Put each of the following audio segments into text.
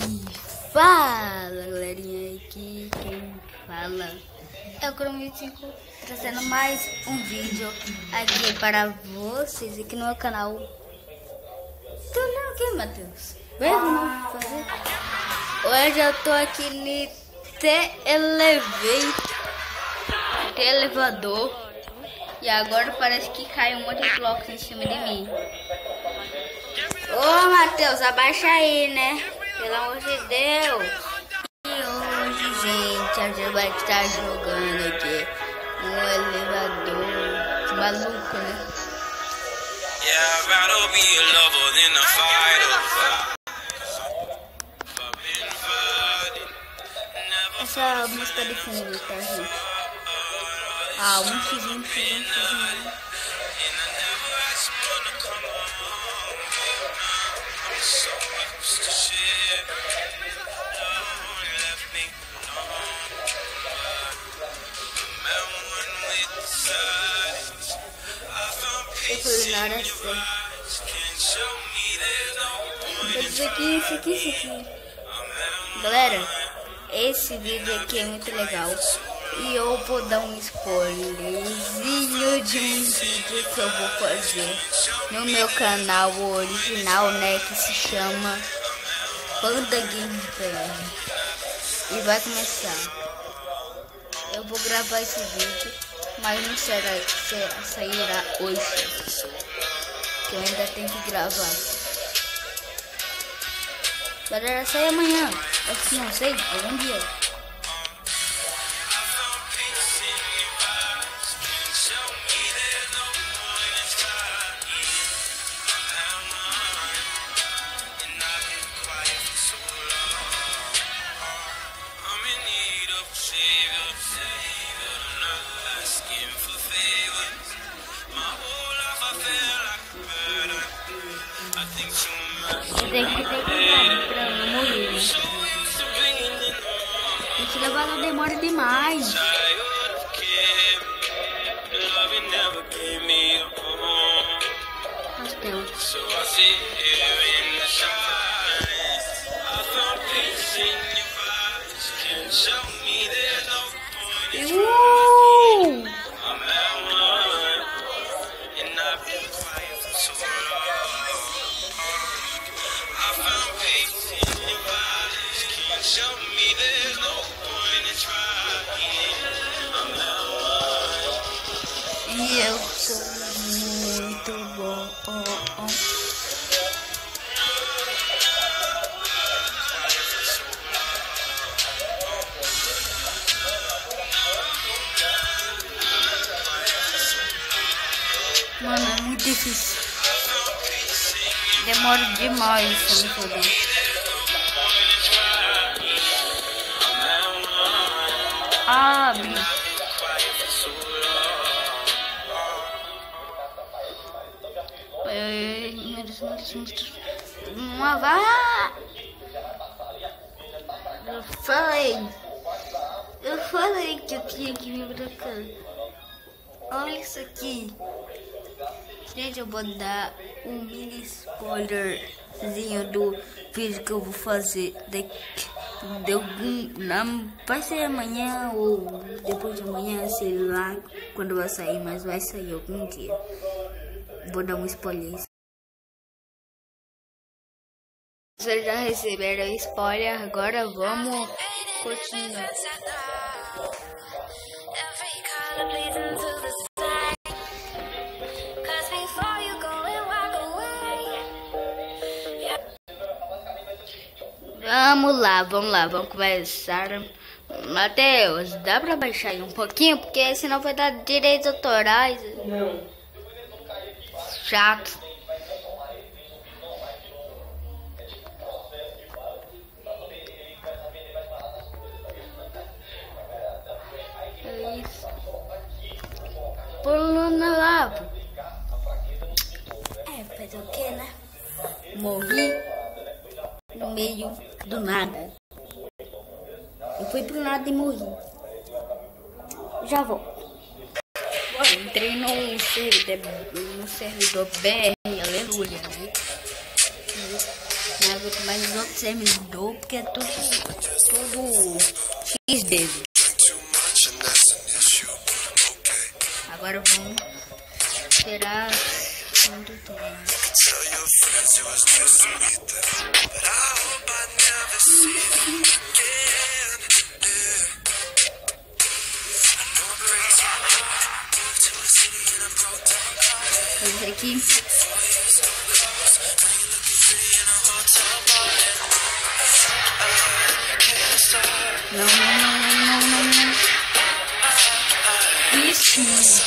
Fala galerinha, aqui quem fala é o Chrome25, trazendo mais um vídeo aqui para vocês aqui no meu canal. Tu não quer, Matheus? Vamos fazer. Hoje eu tô aqui no elevador e agora parece que cai um monte de blocos em cima de mim. Ô Matheus, abaixa aí, né? Pelo amor de Deus. E hoje, gente, a gente vai estar jogando aqui no elevador. Maluco, né? Essa música de fundo, tá, gente? Ah, um xizinho. Eu fui na hora certa. Isso aqui. Galera, esse vídeo aqui é muito legal. E eu vou dar um spoilerzinho de um vídeo que eu vou fazer no meu canal original, né? Que se chama Panda Gameplay. E vai começar. Eu vou gravar esse vídeo, mas não sairá hoje, que eu ainda tenho que gravar. Galera, sai amanhã. Assim, não sei, algum dia. Tem que cuidado pra não morrer. Esse elevador demora demais. E eu sou muito bom. Mano, é muito difícil. Demora demais pra me foder. Abre. Uma vá. Eu falei que eu tinha que vir pra cá. Olha isso aqui. Gente, eu vou dar um mini spoilerzinho do vídeo que eu vou fazer vai ser amanhã ou depois de amanhã, sei lá quando vai sair, mas vai sair algum dia. Vou dar um spoiler. Vocês já receberam spoiler, agora vamos continuar. Vamos lá, vamos começar. Matheus, dá pra baixar aí um pouquinho? Porque senão vai dar direitos autorais. Não. Chato. É isso. Pulando na lava. Fazer o que, né? Morri no meio do nada. Eu fui pro nada e morri. Já vou. Entrei no servidor BR, aleluia, né? Mas os outros sermos dou porque é tudo XD. Agora vamos tirar tudo. Esse aqui. Não. Isso.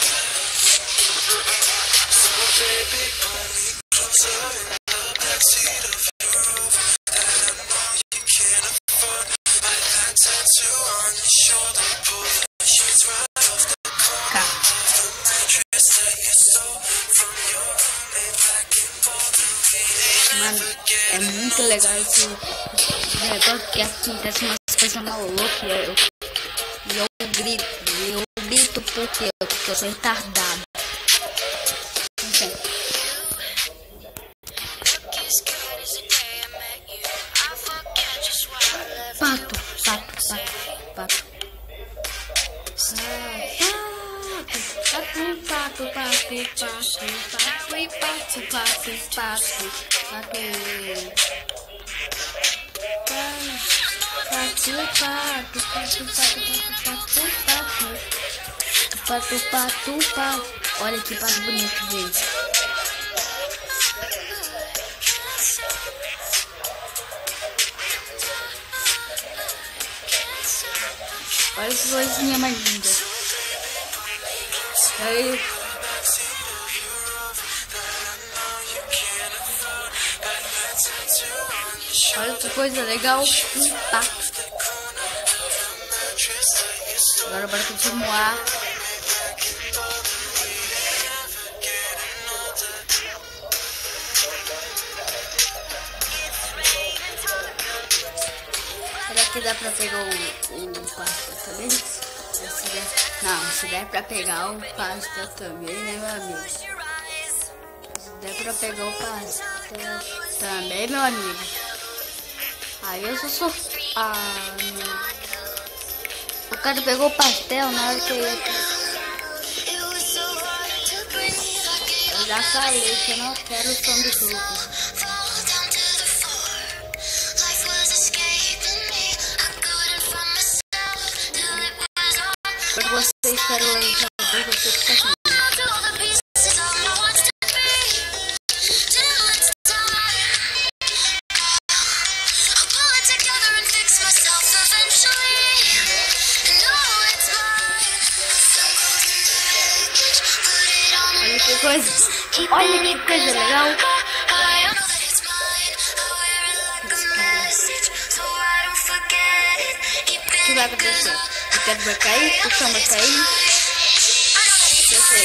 Mano, é muito legal esse negócio que acontece umas coisas malucas e eu grito porque eu sou retardado. Então. Pato. Olha que pato bonito, gente. Olha que coisinha mais linda. Aí. Olha que coisa legal. Tá. Agora bora continuar. Será que dá pra pegar o pastel também? Se der pra pegar o pastel também, né, meu amigo? Se der pra pegar o pastel também, meu amigo. Aí eu sou... O cara pegou o pastel na hora que eu ia... Eu já falei que eu não quero o som do grupo. Quando você espera o jogador, você fica assim. Olha que coisa legal. O que vai acontecer? O teto vai cair, o chão vai cair. Eu sei.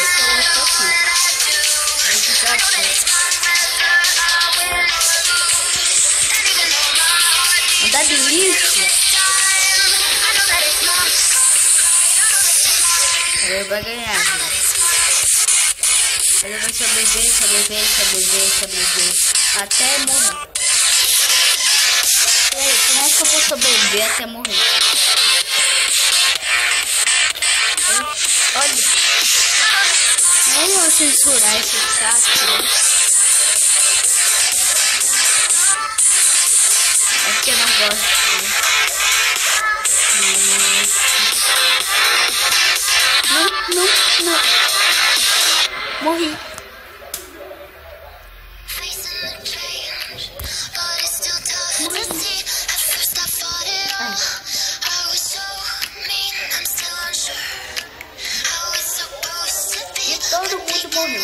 Andar de lixo. Ele vai ganhar. Ele vai sobreviver até morrer. E aí, como é que eu vou sobreviver até morrer? Olha. Não vou censurar esse saco. É porque eu não gosto. Não. Morri. E todo mundo morreu.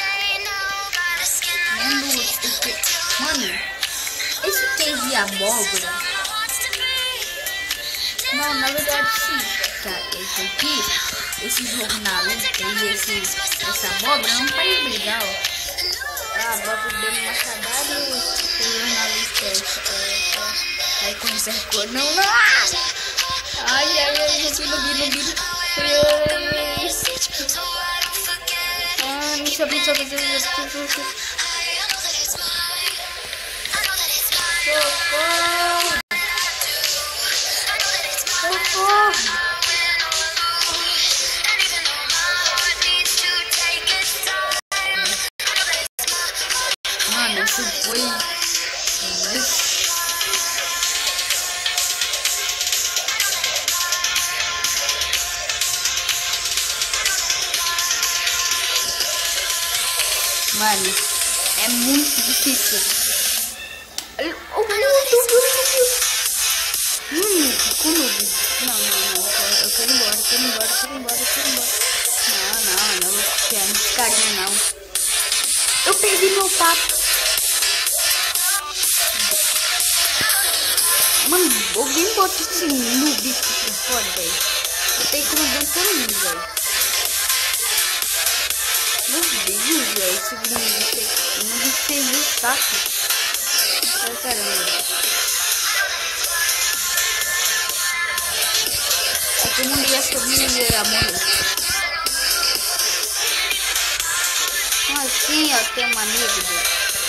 Mano, esse queijo de abóbora. Não, na verdade sim. Tá, esse aqui. Esse jornalista e essa abóbora é um país legal. A abóbora deu uma cagada e o jornalista aí consertou. Não! Ai, gente, não vi. Socorro! Socorro! Mano, isso foi... Mano, é muito difícil. Ficou noob. Não. Eu quero ir embora. Não vou ficar nesse carinha, não. Eu perdi meu papo. Mano, alguém bota esse noob aqui pra fora, velho. Eu tenho como dentro todo mundo, velho. Meu Deus, velho, esse vídeo não fez o saco. Ai, caramba. Todo mundo ia subir a mão. Assim, ó, tem um amigo dele.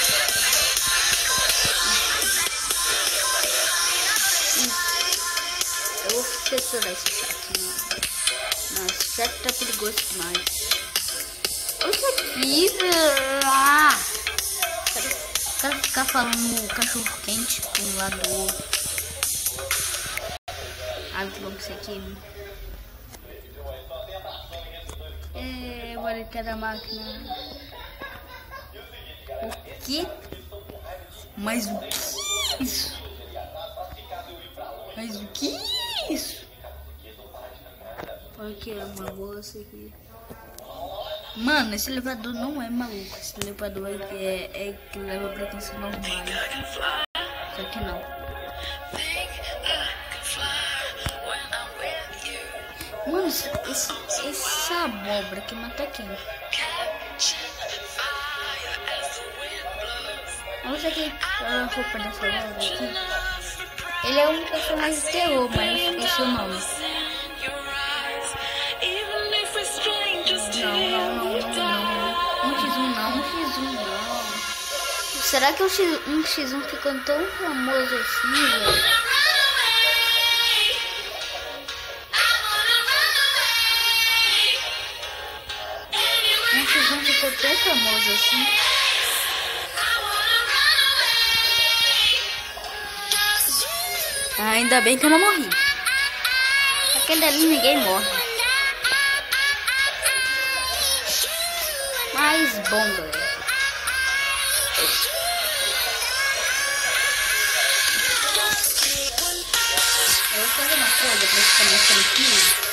Eu vou censurar esse chat, não, esse chat tá perigoso demais. Olha aqui, velho. O cara ficar falando cachorro quente de um lado do outro. Muito bom isso aqui. Vou ligar da máquina. O que? Mas o que isso? Mas o que isso? Olha que é uma moça aqui. Mano, esse elevador não é maluco. Esse elevador é que leva pra quem são normais. Só que não. Mano, essa abóbora que mata quem? Olha aqui a roupa dessa abóbora aqui. Ele é um personagem de terror, mas eu esqueci o nome. Não. 1x1 não. Será que o 1x1 ficou tão famoso assim, velho? Ficou tão famoso assim. Ainda bem que eu não morri. Aquele ali ninguém morre. Mas bom, galera. Eu vou fazer uma coisa pra ficar mais tranquilo.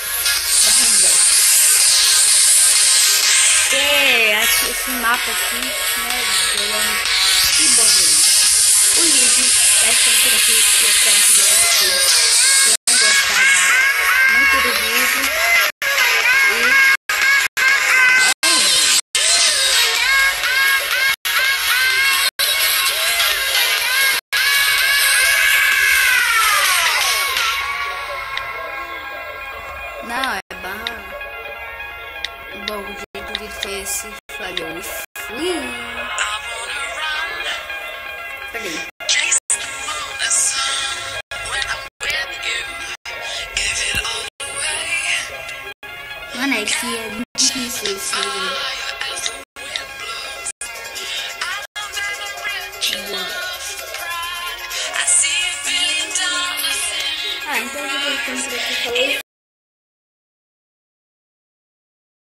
Esse mapa aqui, né, que bom mesmo. O vídeo vai ser por aqui, eu espero que vocês tenham gostado muito do vídeo. Não, é barra. Bom, o jeito de foi esse. Falhou e fui. Peraí. Mano, é que é muito difícil esse jogo. Então eu vou voltando por aqui. Falou.